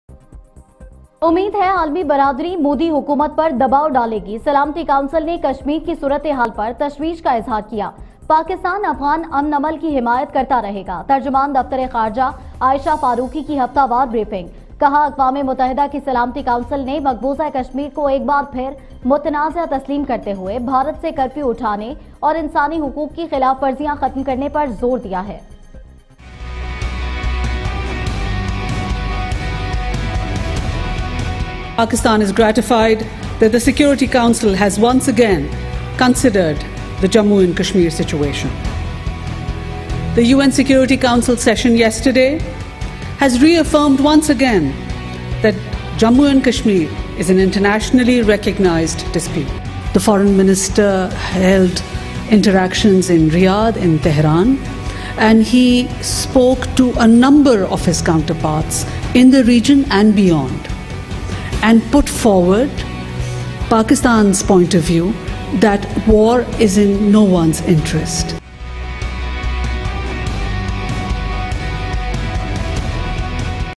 उम्मीद है आलमी बरादरी मोदी हुकूमत पर दबाव डालेगी। सलामती काउंसिल ने कश्मीर की सूरत हाल पर तशवीश का इजहार किया। पाकिस्तान अफगान अमन अमल की हिमायत करता रहेगा। तर्जुमान दफ्तर खारजा आयशा फारूकी की हफ्तावार ब्रीफिंग। कहा, अक़वाम मुत्तहिदा की सलामती काउंसिल ने मकबूजा कश्मीर को एक बार फिर मुतनाज़ा तस्लीम करते हुए भारत से कर्फ्यू उठाने और इंसानी हुकूक की खिलाफ वर्जियां खत्म करने पर जोर दिया है। Pakistan is gratified that the Security Council has once again considered the Jammu and Kashmir situation. The UN Security Council session yesterday has reaffirmed once again that Jammu and Kashmir is an internationally recognized dispute. The Foreign Minister held interactions in Riyadh, in Tehran, and he spoke to a number of his counterparts in the region and beyond, and put forward Pakistan's point of view that war is in no one's interest.